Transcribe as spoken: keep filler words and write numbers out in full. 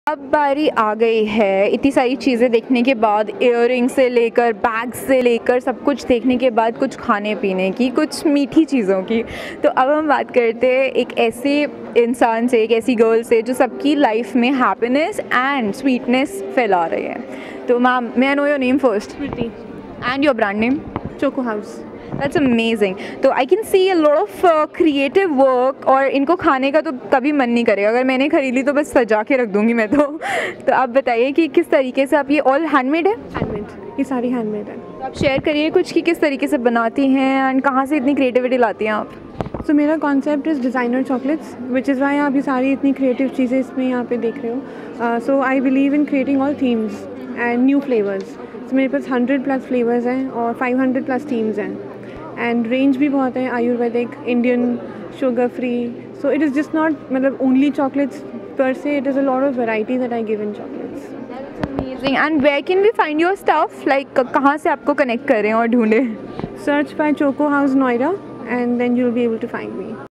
अब बारी आ गई है इतनी सारी चीज़ें देखने के बाद, इयररिंग से लेकर बैग से लेकर सब कुछ देखने के बाद कुछ खाने पीने की, कुछ मीठी चीज़ों की। तो अब हम बात करते हैं एक ऐसे इंसान से, एक ऐसी गर्ल से जो सबकी लाइफ में हैप्पीनेस एंड स्वीटनेस फैला रही है। तो ma'am, may I know your name first and your brand name? Choco house. That's amazing. तो I can see a lot of creative work, और इनको खाने का तो कभी मन नहीं करेगा। अगर मैंने खरीद ली तो बस सजा के रख दूँगी मैं तो। तो आप बताइए कि किस तरीके से आप, ये ऑल हैंडमेड है? हैंडमेड, ये सारी हैंडमेड है। तो आप शेयर करिए कुछ कि किस तरीके से बनाती हैं एंड कहाँ से इतनी क्रिएटिविटी लाती हैं आप? सो मेरा concept is designer chocolates, which is why आप ये सारी इतनी क्रिएटिव चीज़ें इसमें यहाँ पे देख रहे हो। So I believe in creating all themes and new flavours. So मेरे पास हंड्रेड प्लस फ्लेवर्स हैं और फाइव हंड्रेड प्लस थीम्स हैं, एंड रेंज भी बहुत है, Ayurvedic, Indian, sugar free. So it is just not मतलब ओनली चॉकलेट्स पर से, it is a lot of variety that I give in chocolates. Amazing. And where can we find your stuff, like कहाँ से आपको connect करें और ढूंढें? Search by choco house Noida and then you will be able to find me.